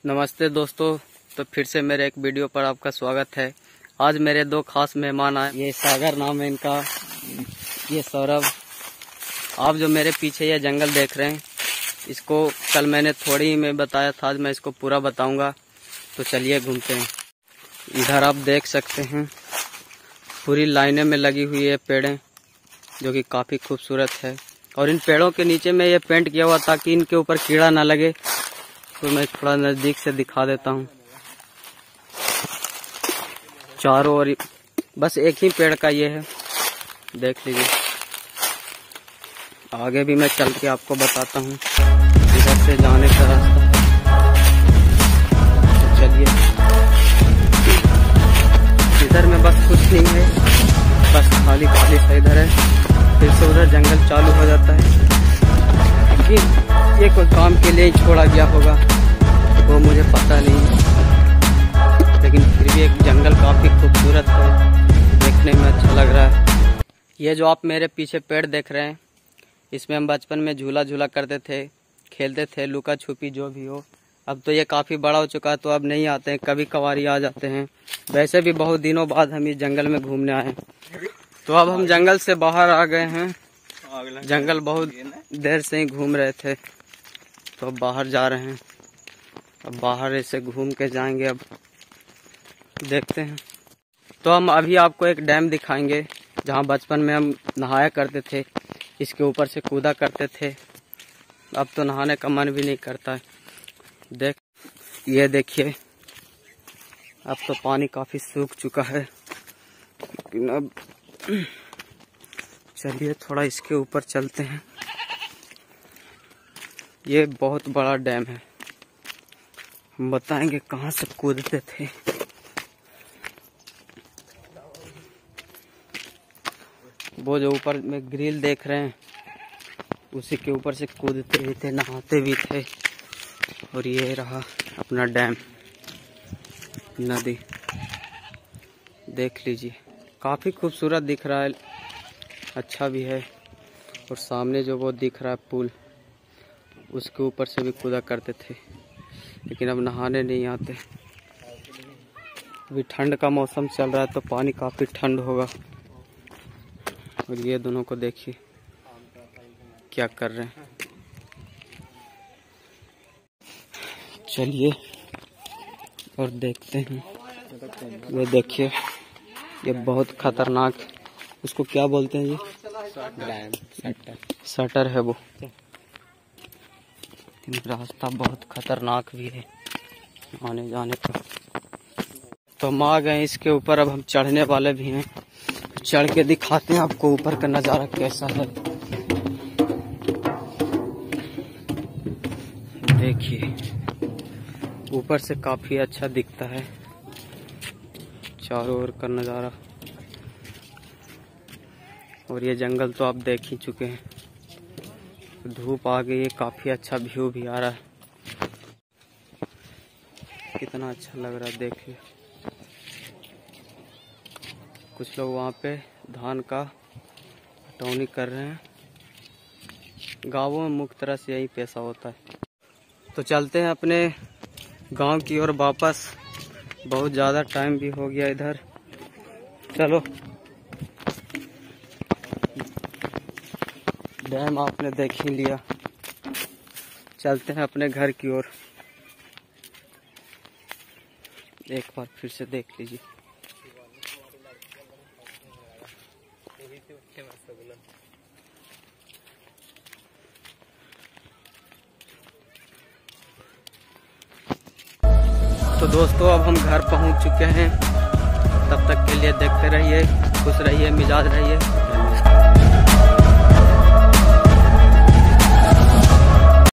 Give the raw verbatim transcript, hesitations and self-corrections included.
नमस्ते दोस्तों, तो फिर से मेरे एक वीडियो पर आपका स्वागत है। आज मेरे दो खास मेहमान आए। ये सागर नाम है इनका, ये सौरभ। आप जो मेरे पीछे ये जंगल देख रहे हैं, इसको कल मैंने थोड़ी ही में बताया था, आज मैं इसको पूरा बताऊंगा। तो चलिए घूमते हैं। इधर आप देख सकते हैं पूरी लाइनें में लगी हुई है पेड़ें, जो कि काफ़ी खूबसूरत है। और इन पेड़ों के नीचे में ये पेंट किया हुआ ताकि इनके ऊपर कीड़ा ना लगे। तो मैं थोड़ा नज़दीक से दिखा देता हूँ। चारों ओर बस एक ही पेड़ का ये है, देख लीजिए। आगे भी मैं चल के आपको बताता हूँ इधर से जाने का रास्ता। तो चलिए, इधर में बस कुछ नहीं है, बस खाली खाली सा इधर है। फिर से उधर जंगल चालू हो जाता है। लेकिन ये कोई काम के लिए ही छोड़ा गया होगा, वो मुझे पता नहीं। लेकिन फिर भी एक जंगल काफ़ी खूबसूरत है, देखने में अच्छा लग रहा है। ये जो आप मेरे पीछे पेड़ देख रहे हैं, इसमें हम बचपन में झूला झूला करते थे, खेलते थे, लुका छुपी जो भी हो। अब तो ये काफ़ी बड़ा हो चुका है, तो अब नहीं आते हैं, कभी कभार आ जाते हैं। वैसे भी बहुत दिनों बाद हम इस जंगल में घूमने आए। तो अब हम जंगल से बाहर आ गए हैं। जंगल बहुत देर से ही घूम रहे थे, तो अब बाहर जा रहे हैं। अब बाहर ऐसे घूम के जाएंगे, अब देखते हैं। तो हम अभी आपको एक डैम दिखाएंगे, जहाँ बचपन में हम नहाया करते थे, इसके ऊपर से कूदा करते थे। अब तो नहाने का मन भी नहीं करता है। देख, ये देखिए, अब तो पानी काफ़ी सूख चुका है। लेकिन अब चलिए थोड़ा इसके ऊपर चलते हैं। ये बहुत बड़ा डैम है, हम बताएंगे कहाँ से कूदते थे। वो जो ऊपर में ग्रिल देख रहे हैं, उसी के ऊपर से कूदते भी थे, नहाते भी थे। और ये रहा अपना डैम, नदी, देख लीजिए, काफ़ी खूबसूरत दिख रहा है, अच्छा भी है। और सामने जो वो दिख रहा है पुल, उसके ऊपर से भी कूदा करते थे। लेकिन अब नहाने नहीं आते। अभी ठंड का मौसम चल रहा है, तो पानी काफ़ी ठंड होगा। और ये दोनों को देखिए क्या कर रहे हैं। चलिए और देखते हैं। ये देखिए, ये बहुत खतरनाक, उसको क्या बोलते हैं, ये शटर शटर है वो। रास्ता बहुत खतरनाक भी है आने जाने का। तो हम आ गए इसके ऊपर, अब हम चढ़ने वाले भी हैं। चढ़ के दिखाते हैं आपको ऊपर का नज़ारा कैसा है। देखिए, ऊपर से काफ़ी अच्छा दिखता है चारों ओर का नज़ारा। और ये जंगल तो आप देख ही चुके हैं। धूप आ गई है, काफ़ी अच्छा व्यू भी आ रहा है। कितना अच्छा लग रहा है, देखिए। कुछ लोग वहाँ पे धान का कटौनी कर रहे हैं। गाँवों में मुख्य तरह से यही पेशा होता है। तो चलते हैं अपने गांव की ओर वापस। बहुत ज़्यादा टाइम भी हो गया इधर। चलो, डैम आपने देख ही लिया, चलते हैं अपने घर की ओर। एक बार फिर से देख लीजिए। तो दोस्तों, अब हम घर पहुंच चुके हैं। तब तक के लिए देखते रहिए, खुश रहिए, मिजाज रहिए।